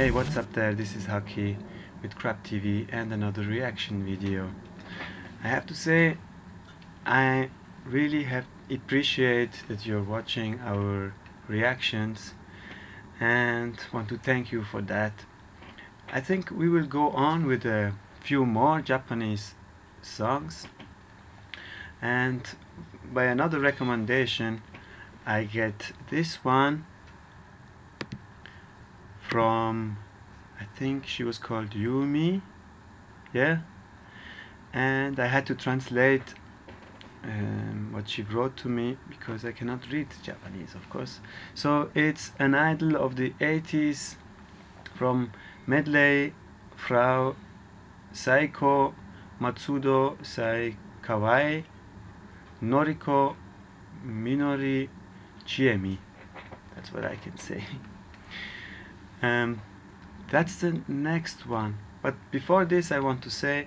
Hey, what's up there? This is Haki with Crab TV and another reaction video. I have to say, I really have appreciate that you're watching our reactions and want to thank you for that. I think we will go on with a few more Japanese songs, and by another recommendation I get this one from, I think she was called Yumi, yeah, and I had to translate what she wrote to me because I cannot read Japanese, of course. So it's an idol of the 80s from medley Frau Saiko Matsudo Saikawai Noriko Minori Chiemi. That's what I can say. That's the next one. But before this, I want to say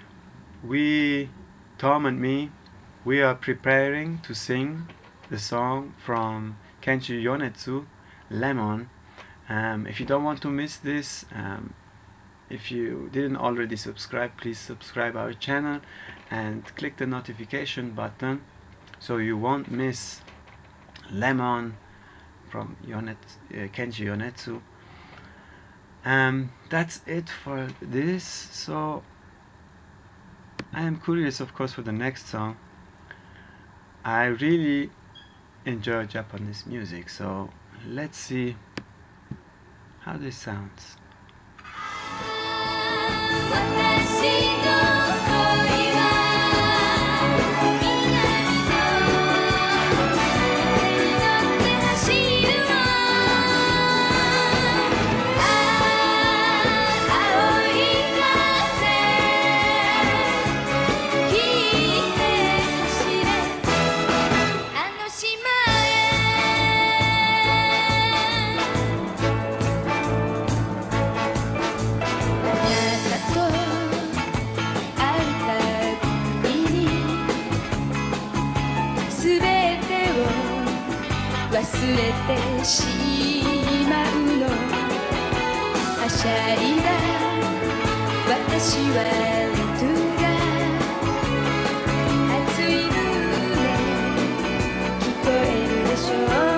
Tom and me, we are preparing to sing the song from Kenshi Yonetsu, Lemon. If you don't want to miss this, if you didn't already subscribe, please subscribe our channel and click the notification button so you won't miss Lemon from Kenshi Yonetsu. That's it for this. So I am curious, of course, for the next song. I really enjoy Japanese music, so let's see how this sounds. 忘れてしまうのはしゃいだ私はリトゥが熱い胸聞こえるでしょう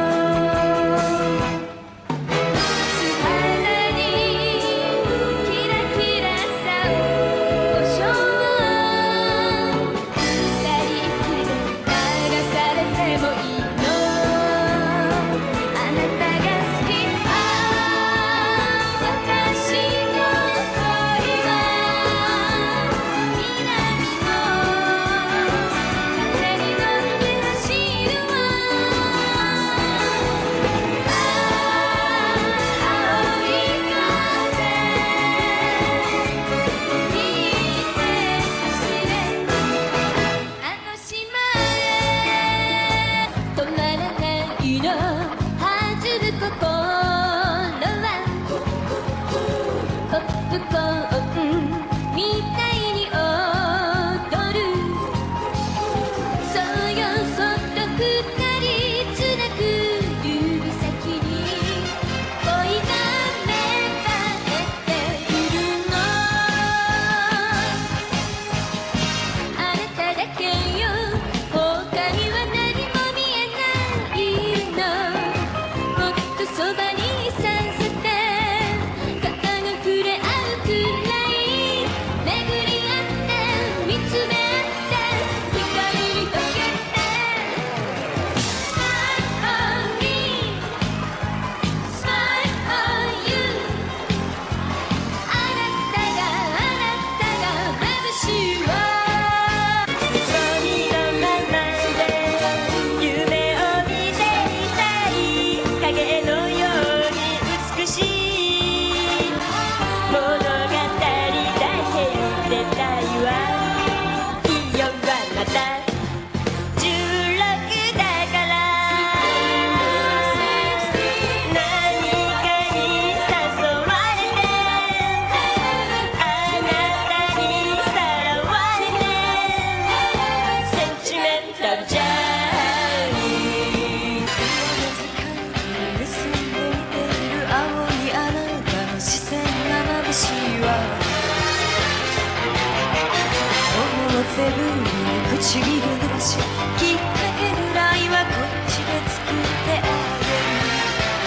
唇伸ばしきっかけぐらいはこっちで作ってあげる。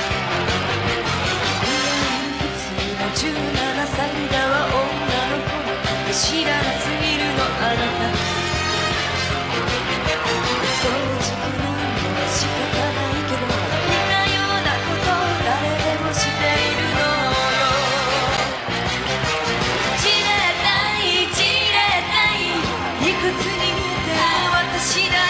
普通の17歳だわ女の子知らなすぎるのあなた。そうじくなのは仕方ないけど似たようなこと誰でもしているのよ。じれったいじれったいいくつに見えて私だ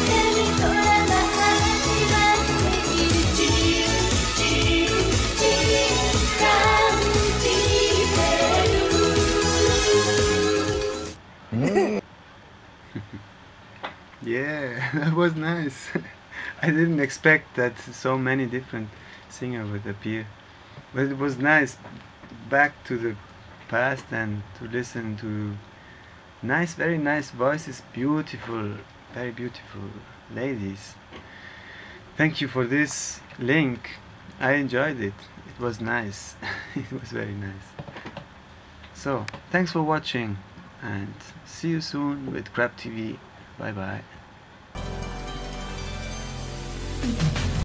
Yeah, that was nice. I didn't expect that so many different singers would appear, but it was nice back to the past and to listen to nice, very nice voices, beautiful, very beautiful ladies. Thank you for this link. I enjoyed it. It was nice. It was very nice. So, thanks for watching and see you soon with Crab TV. Bye bye.